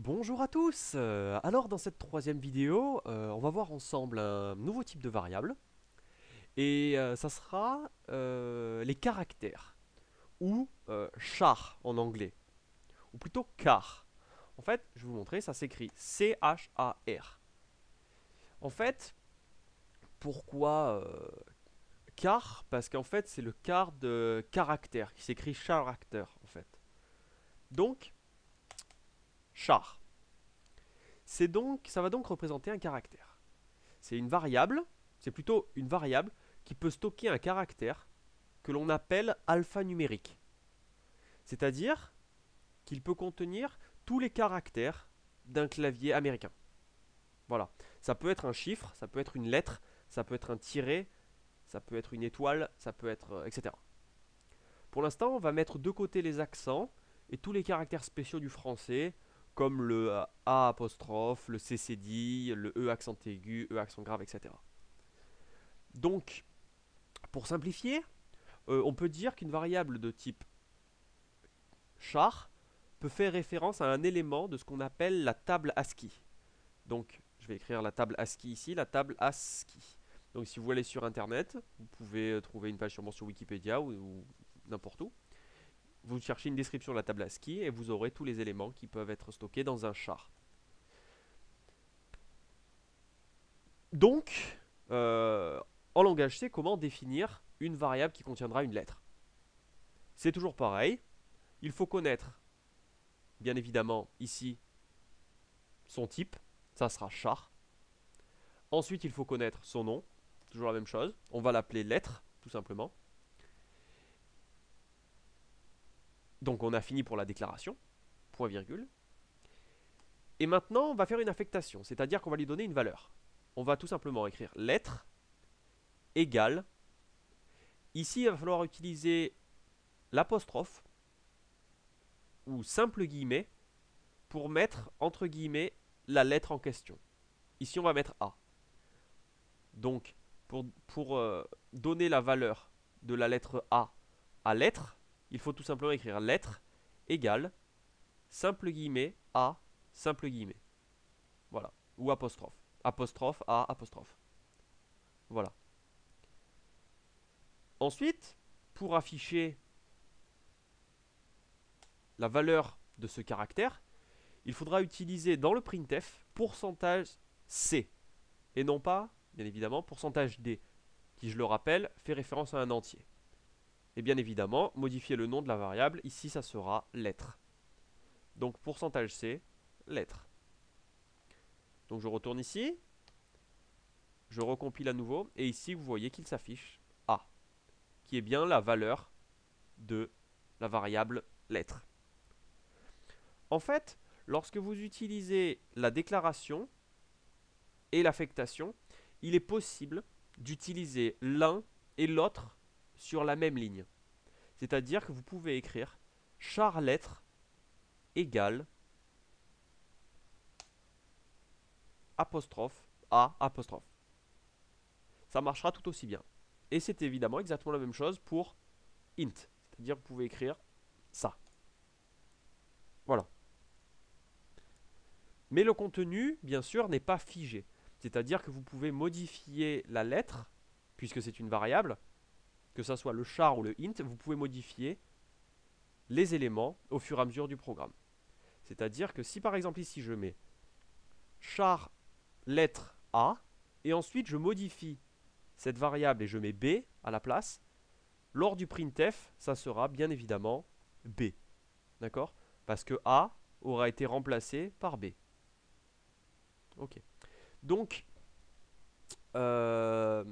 Bonjour à tous. Alors dans cette troisième vidéo, on va voir ensemble un nouveau type de variable et ça sera les caractères ou char en anglais ou plutôt char. En fait, je vais vous montrer, ça s'écrit C-H-A-R. En fait, pourquoi char? Parce qu'en fait, c'est le quart de caractère qui s'écrit character en fait. Donc, char. Ça va donc représenter un caractère. C'est une variable, c'est plutôt une variable qui peut stocker un caractère que l'on appelle alphanumérique. C'est-à-dire qu'il peut contenir tous les caractères d'un clavier américain. Voilà. Ça peut être un chiffre, ça peut être une lettre, ça peut être un tiret, ça peut être une étoile, ça peut être etc. Pour l'instant, on va mettre de côté les accents et tous les caractères spéciaux du français, comme le A apostrophe, le CCD, le E accent aigu, E accent grave, etc. Donc, pour simplifier, on peut dire qu'une variable de type char peut faire référence à un élément de ce qu'on appelle la table ASCII. Donc, je vais écrire la table ASCII ici, la table ASCII. Donc, si vous allez sur Internet, vous pouvez trouver une page sûrement sur Wikipédia ou n'importe où. Vous cherchez une description de la table ASCII et vous aurez tous les éléments qui peuvent être stockés dans un char. Donc, en langage C, comment définir une variable qui contiendra une lettre? C'est toujours pareil. Il faut connaître, bien évidemment, ici, son type. Ça sera char. Ensuite, il faut connaître son nom. Toujours la même chose. On va l'appeler lettre, tout simplement. Donc, on a fini pour la déclaration. Point virgule. Et maintenant, on va faire une affectation. C'est-à-dire qu'on va lui donner une valeur. On va tout simplement écrire lettre égale. Ici, il va falloir utiliser l'apostrophe ou simple guillemet pour mettre entre guillemets la lettre en question. Ici, on va mettre A. Donc, pour donner la valeur de la lettre A à lettre, il faut tout simplement écrire lettre égale simple guillemet A simple guillemet. Voilà. Ou apostrophe. Apostrophe A apostrophe. Voilà. Ensuite, pour afficher la valeur de ce caractère, il faudra utiliser dans le printf pourcentage C et non pas, bien évidemment, pourcentage D, qui, je le rappelle, fait référence à un entier. Et bien évidemment, modifier le nom de la variable, ici ça sera lettre. Donc pourcentage C, lettre. Donc je retourne ici, je recompile à nouveau, et ici vous voyez qu'il s'affiche A, qui est bien la valeur de la variable lettre. En fait, lorsque vous utilisez la déclaration et l'affectation, il est possible d'utiliser l'un et l'autre sur la même ligne. C'est-à-dire que vous pouvez écrire char lettre égale apostrophe A apostrophe. Ça marchera tout aussi bien. Et c'est évidemment exactement la même chose pour int. C'est-à-dire que vous pouvez écrire ça. Voilà. Mais le contenu, bien sûr, n'est pas figé. C'est-à-dire que vous pouvez modifier la lettre, puisque c'est une variable, que ce soit le char ou le int, vous pouvez modifier les éléments au fur et à mesure du programme. C'est-à-dire que si par exemple ici je mets char lettre A, et ensuite je modifie cette variable et je mets B à la place, lors du printf, ça sera bien évidemment B. D'accord? Parce que A aura été remplacé par B. Ok. Donc, euh,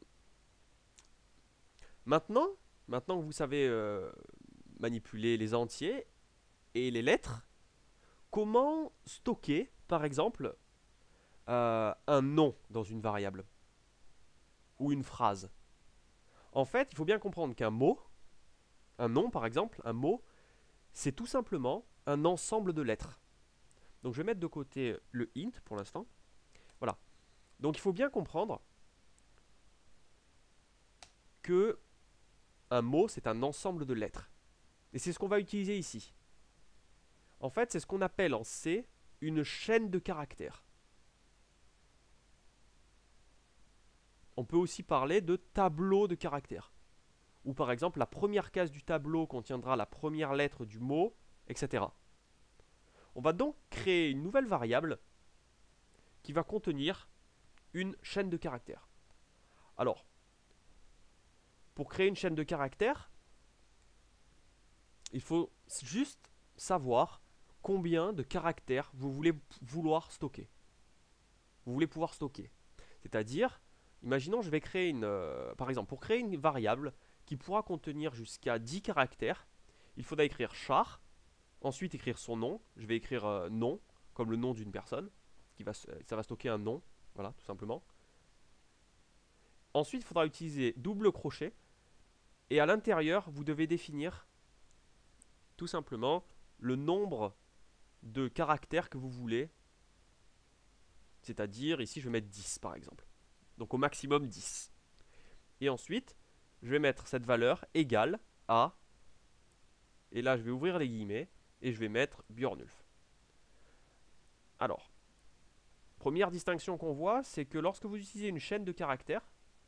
maintenant, maintenant que vous savez manipuler les entiers et les lettres, comment stocker, par exemple, un nom dans une variable ou une phrase? En fait, il faut bien comprendre qu'un mot, un nom par exemple, un mot, c'est tout simplement un ensemble de lettres. Donc je vais mettre de côté le int pour l'instant. Voilà. Donc il faut bien comprendre que un mot, c'est un ensemble de lettres. Et c'est ce qu'on va utiliser ici. En fait, c'est ce qu'on appelle en C une chaîne de caractères. On peut aussi parler de tableau de caractères. Ou par exemple, la première case du tableau contiendra la première lettre du mot, etc. On va donc créer une nouvelle variable qui va contenir une chaîne de caractères. Alors, pour créer une chaîne de caractères, il faut juste savoir combien de caractères vous voulez stocker. Vous voulez pouvoir stocker. C'est-à-dire, imaginons je vais créer par exemple, pour créer une variable qui pourra contenir jusqu'à 10 caractères, il faudra écrire char, ensuite écrire son nom. Je vais écrire nom, comme le nom d'une personne, ça va stocker un nom, voilà, tout simplement. Ensuite, il faudra utiliser double crochet, et à l'intérieur, vous devez définir tout simplement le nombre de caractères que vous voulez. C'est-à-dire, ici, je vais mettre 10 par exemple. Donc au maximum 10. Et ensuite, je vais mettre cette valeur égale à, et là je vais ouvrir les guillemets, et je vais mettre Björnulf. Alors, première distinction qu'on voit, c'est que lorsque vous utilisez une chaîne de caractères,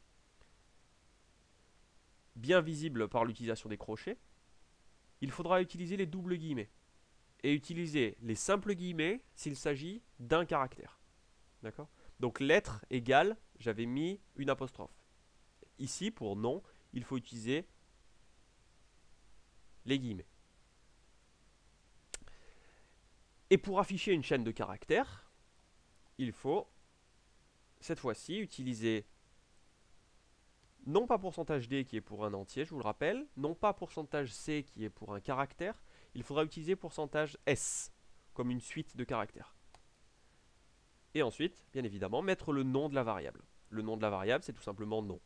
bien visible par l'utilisation des crochets, il faudra utiliser les doubles guillemets. Et utiliser les simples guillemets s'il s'agit d'un caractère. D'accord ? Donc lettre égale, j'avais mis une apostrophe. Ici, pour nom, il faut utiliser les guillemets. Et pour afficher une chaîne de caractères, il faut, cette fois-ci, utiliser non pas %d qui est pour un entier, je vous le rappelle, non pas %c qui est pour un caractère, il faudra utiliser %s comme une suite de caractères. Et ensuite, bien évidemment, mettre le nom de la variable. Le nom de la variable, c'est tout simplement nom.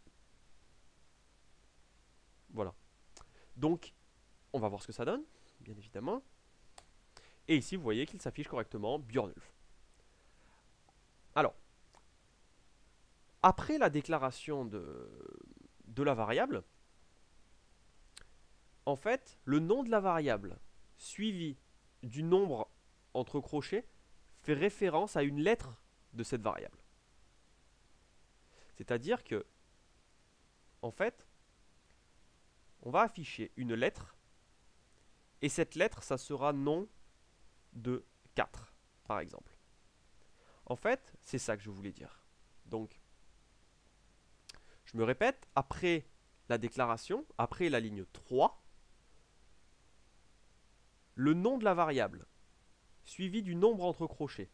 Voilà. Donc, on va voir ce que ça donne, bien évidemment. Et ici, vous voyez qu'il s'affiche correctement Björnulf. Alors, après la déclaration de la variable, en fait, le nom de la variable suivi du nombre entre crochets fait référence à une lettre de cette variable. C'est-à-dire que, en fait, on va afficher une lettre, et cette lettre, ça sera nom de 4, par exemple. En fait, c'est ça que je voulais dire. Donc, je me répète, après la déclaration, après la ligne 3, le nom de la variable, suivi du nombre entre crochets,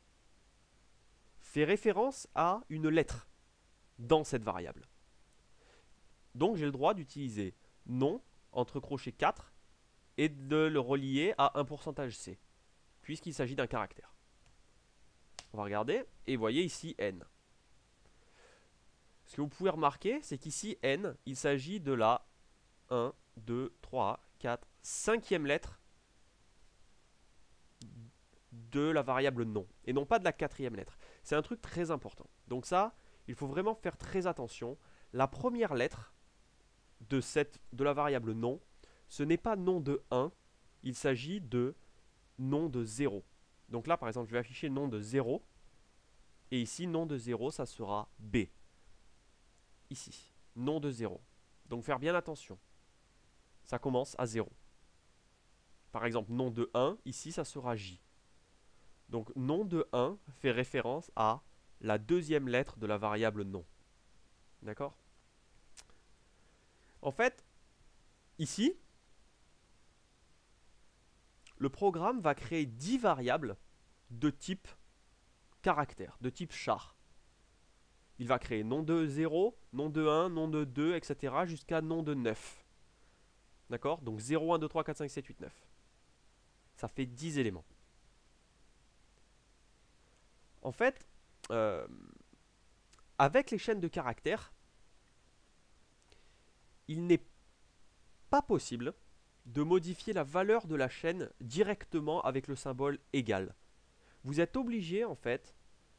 fait référence à une lettre dans cette variable. Donc j'ai le droit d'utiliser nom entre crochets 4 et de le relier à un %c, puisqu'il s'agit d'un caractère. On va regarder, et vous voyez ici n. Ce que vous pouvez remarquer, c'est qu'ici n, il s'agit de la 1, 2, 3, 4, 5e lettre de la variable nom, et non pas de la 4e lettre. C'est un truc très important. Donc ça, il faut vraiment faire très attention. La première lettre de la variable nom, ce n'est pas nom de 1, il s'agit de nom de 0. Donc là, par exemple, je vais afficher nom de 0, et ici, nom de 0, ça sera B. Ici, nom de 0. Donc faire bien attention. Ça commence à 0. Par exemple, nom de 1, ici, ça sera J. Donc nom de 1 fait référence à la deuxième lettre de la variable nom. D'accord ? En fait, ici, le programme va créer 10 variables de type caractère, de type char. Il va créer nom de 0, nom de 1, nom de 2, etc. jusqu'à nom de 9. D'accord ? Donc 0, 1, 2, 3, 4, 5, 7, 8, 9. Ça fait 10 éléments. En fait, avec les chaînes de caractères, il n'est pas possible de modifier la valeur de la chaîne directement avec le symbole égal. Vous êtes obligé en fait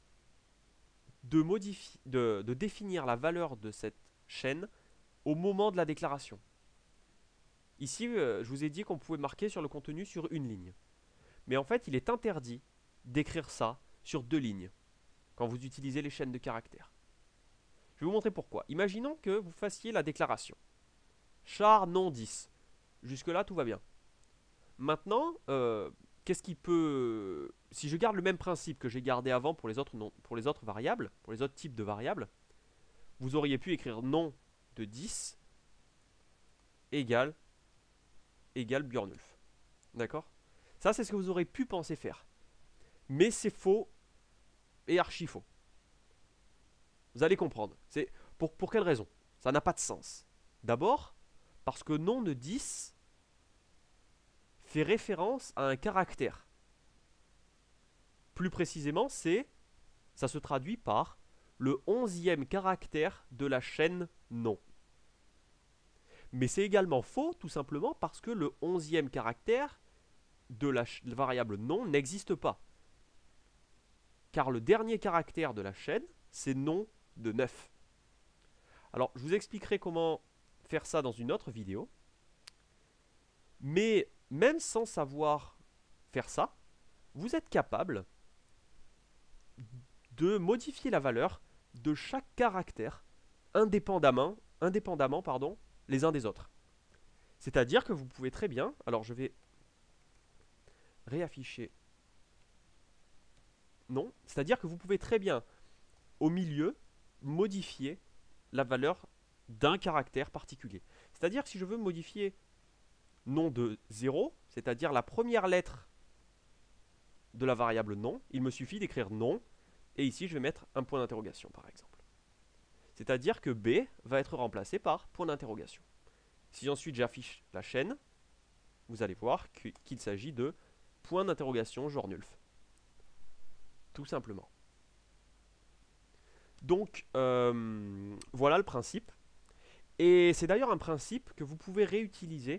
de définir la valeur de cette chaîne au moment de la déclaration. Ici, je vous ai dit qu'on pouvait marquer sur le contenu sur une ligne. Mais en fait, il est interdit d'écrire ça sur 2 lignes quand vous utilisez les chaînes de caractères. Je vais vous montrer pourquoi. Imaginons que vous fassiez la déclaration. Char non 10. Jusque-là, tout va bien. Maintenant, qu'est-ce qui peut... Si je garde le même principe que j'ai gardé avant pour les autres, pour les autres variables, pour les autres types de variables, vous auriez pu écrire nom de 10 égale Björnulf. D'accord? Ça, c'est ce que vous aurez pu penser faire. Mais c'est faux et archi faux. Vous allez comprendre. C'est pour quelle raison? Ça n'a pas de sens. D'abord, parce que nom de 10 fait référence à un caractère. Plus précisément, ça se traduit par le 11e caractère de la chaîne nom. Mais c'est également faux, tout simplement parce que le 11e caractère de la variable nom n'existe pas. Car le dernier caractère de la chaîne, c'est nom de 9. Alors, je vous expliquerai comment faire ça dans une autre vidéo. Mais même sans savoir faire ça, vous êtes capable de modifier la valeur de chaque caractère indépendamment les uns des autres. C'est-à-dire que vous pouvez très bien, alors je vais réafficher, non, c'est-à-dire que vous pouvez très bien, au milieu, modifier la valeur d'un caractère particulier. C'est-à-dire que si je veux modifier nom de 0, c'est-à-dire la première lettre de la variable nom, il me suffit d'écrire nom, et ici je vais mettre un point d'interrogation par exemple. C'est-à-dire que B va être remplacé par point d'interrogation. Si ensuite j'affiche la chaîne, vous allez voir qu'il s'agit de point d'interrogation Björnulf. Tout simplement. Donc voilà le principe. Et c'est d'ailleurs un principe que vous pouvez réutiliser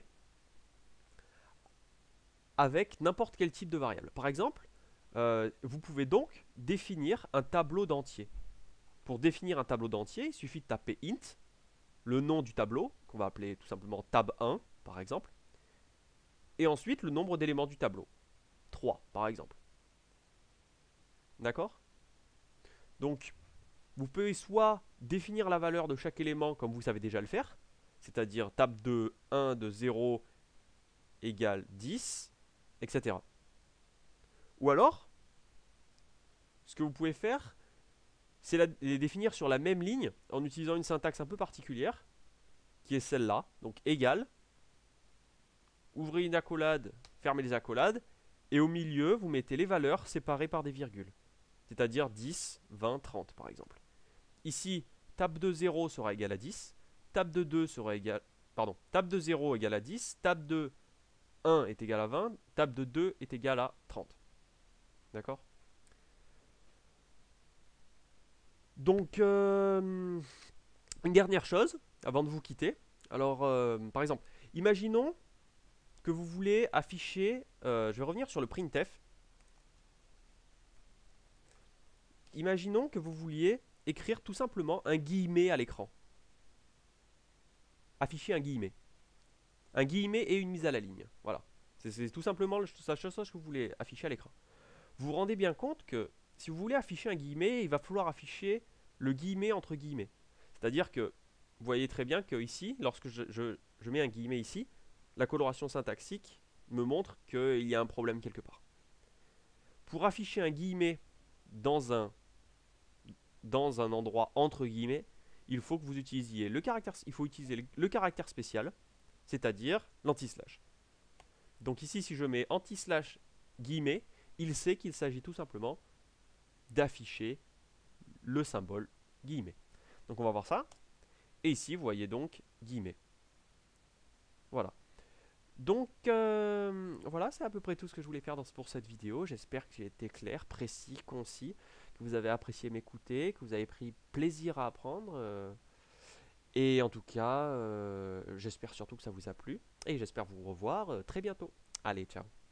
avec n'importe quel type de variable. Par exemple, vous pouvez donc définir un tableau d'entier. Pour définir un tableau d'entier, il suffit de taper int, le nom du tableau, qu'on va appeler tout simplement tab1 par exemple, et ensuite le nombre d'éléments du tableau, 3 par exemple. D'accord? Donc, vous pouvez soit définir la valeur de chaque élément comme vous savez déjà le faire, c'est-à-dire tab de 1 de 0 égale 10, etc. Ou alors, ce que vous pouvez faire, c'est les définir sur la même ligne en utilisant une syntaxe un peu particulière, qui est celle-là, donc égale, ouvrez une accolade, fermez les accolades, et au milieu, vous mettez les valeurs séparées par des virgules, c'est-à-dire 10, 20, 30 par exemple. Ici, tab de 0 sera égal à 10, tab de 2 sera égal, pardon, tab de 0 égale à 10, tab de 1 est égal à 20, tab de 2 est égal à 30. D'accord? Donc, une dernière chose, avant de vous quitter. Alors, par exemple, imaginons que vous voulez afficher, je vais revenir sur le printf. Imaginons que vous vouliez écrire tout simplement un guillemet à l'écran. Afficher un guillemet. Un guillemet et une mise à la ligne. Voilà. C'est tout simplement la chose que vous voulez afficher à l'écran. Vous vous rendez bien compte que si vous voulez afficher un guillemet, il va falloir afficher le guillemet entre guillemets. C'est-à-dire que vous voyez très bien que ici, lorsque je mets un guillemet ici, la coloration syntaxique me montre qu'il y a un problème quelque part. Pour afficher un guillemet dans un endroit entre guillemets, il faut que vous utilisiez le caractère, il faut utiliser le caractère spécial, c'est-à-dire l'anti-slash. Donc ici, si je mets anti-slash guillemet, il sait qu'il s'agit tout simplement d'afficher le symbole guillemet. Donc on va voir ça. Et ici, vous voyez donc guillemet. Voilà. Donc voilà, c'est à peu près tout ce que je voulais faire pour cette vidéo. J'espère que j'ai été clair, précis, concis, que vous avez apprécié m'écouter, que vous avez pris plaisir à apprendre. Et en tout cas, j'espère surtout que ça vous a plu. Et j'espère vous revoir très bientôt. Allez, ciao.